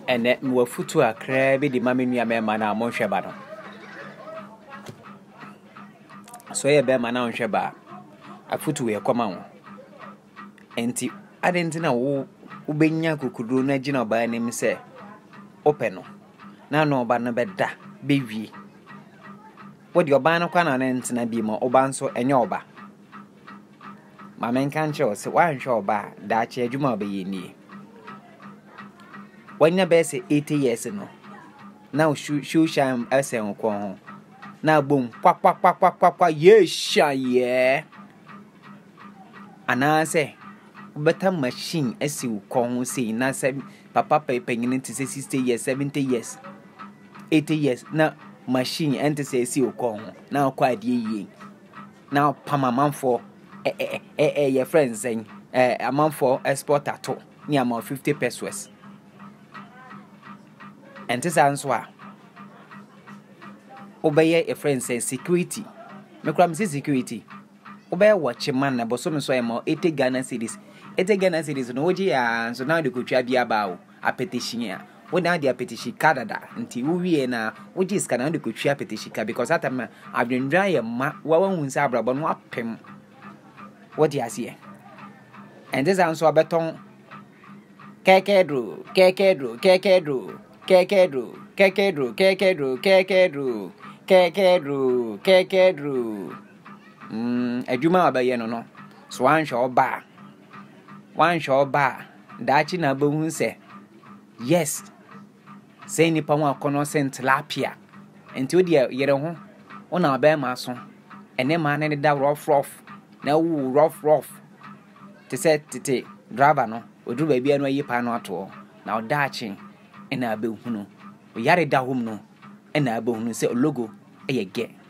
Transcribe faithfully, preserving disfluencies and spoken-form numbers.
ene mwa futu akra bi di mame nua mema na mo hwe ba no so ye be ma na hwe ba afutu ye kwama wo enti adenti na wo ubenya kokuduro na gina oba nim se ope no na no oba no beda bewie wodi oba no kwa na nenti na bi mo oba nso enye oba mama nka nche o se wan hwe oba da che adwuma oba ye ni wanya be se eighty years no now shu shu sham esen ko ho na bom kwa kwa kwa kwa kwa kwa ye sha ye anase better machine esi ko ho sei na se papa pepenyin ti se sixty years seventy years eighty years na machine ente se esi ko ho na kwa ade yi na pamamanfo eh eh eh eh your friends saying eh amanfo export ato ni am fifty pesos ente sanso a obeye a friend say security me kura me security obeye watch man na boso me so e mo eighty Ghana cedis eighty Ghana cedis no oji ya so now de kotwa bia ba o apetition a wo na de apetition kadada nti wo wie na oji ska na de kotwa apetition ka because atama adwendwa ye ma wa wa hunsa abrabo no apem what do you see and this answer beton kekedro kekedro kekedro kekedro kekedro kekedro kekedro kekedro kekedro mm adwuma abaye no no so wan hwe oba wan hwe oba dachi na ba hu se yes say ni pa wa kono sent lapia enti odi yere ho ona aba ma so ene ma ne da rough rough na wu rough rough te say tete driver no oduru ba bia no yi pa no ato na odachi ena abe hu no o yare da hom no ena abe hu no se logo eye ge